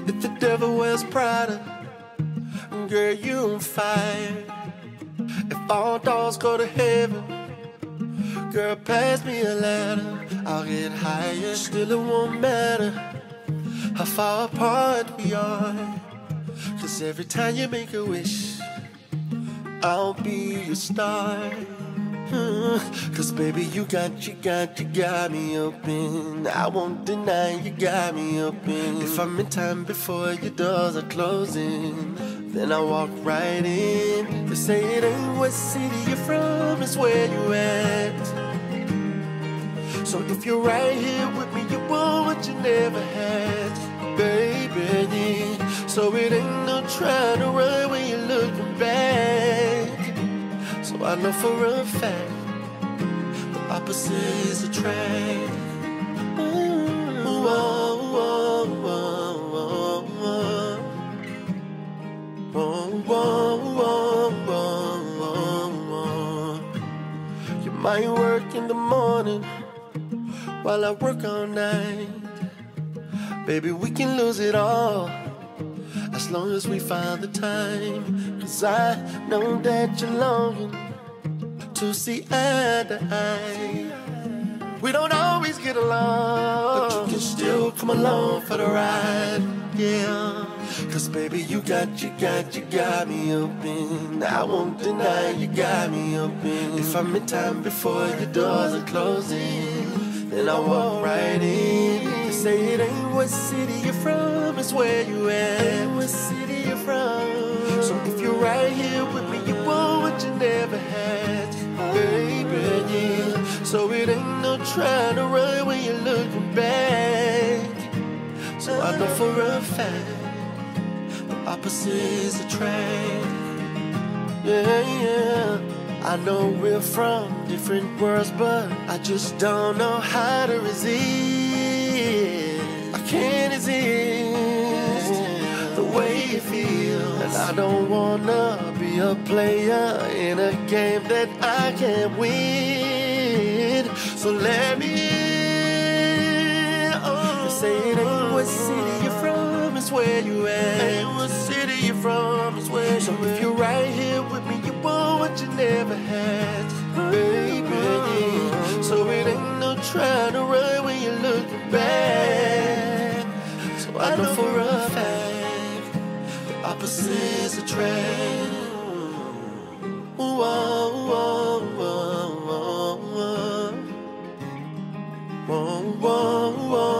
If the devil wears Prada, girl, you on fire. If all dogs go to heaven, girl, pass me a ladder. I'll get higher, still it won't matter how far apart we are. Cause every time you make a wish, I'll be your star. Cause baby, you got me open. I won't deny you got me open. If I'm in time before your doors are closing, then I walk right in. They say it ain't what city you're from, it's where you at. So if you're right here with me, you want what you never had, baby. So it ain't no trying to run when you're looking back. So I know for a fact the opposites attract. You might work in the morning while I work all night. Baby, we can lose it all as long as we find the time. Cause I know that you're longing to see eye to eye. We don't always get along, but you can still come along for the ride, yeah. Cause baby, you got me open. I won't deny you got me open. If I'm in time before your doors are closing, then I walk right in. They say it ain't what city you're from, it's where you at. Ain't what city you're from. So if you're right here with me, you want what you never had, baby, yeah. So it ain't no trying to run when you're looking back. So I know for a fact the opposites attract. Yeah, yeah. I know we're from different worlds, but I just don't know how to resist. I can't resist the way you feel, and I don't wanna be a player in a game that I can't win. So let me in. Oh. They say it ain't what city you're from, it's where you at. Ain't what city you're from, it's where you at. So if you're right here with me, you want what you never had, baby, yeah. So it ain't no trying to run when you're looking back. So I know for a fact the opposites attract. Whoa, whoa, whoa, whoa, whoa, whoa, whoa.